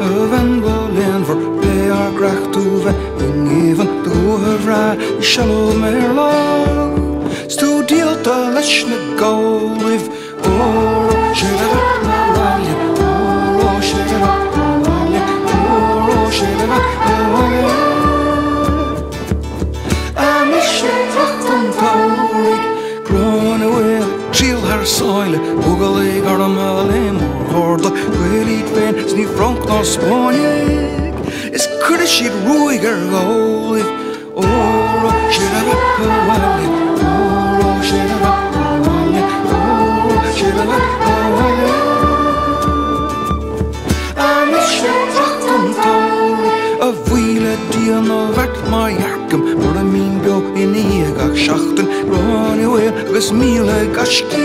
Van Bolen for Bear Grach to Van even the Huvra Shallow Merlog Studio the Leshna go with Soil, Buckley, Gardamalem, or the Great Fan, Sneak Frank, or Spawning. It's could she ruiger go with shit up, shit up, shit up, I'm a shit a wheeler deal no vat my yakum, or a mean go in the Shachten, run away, with me like a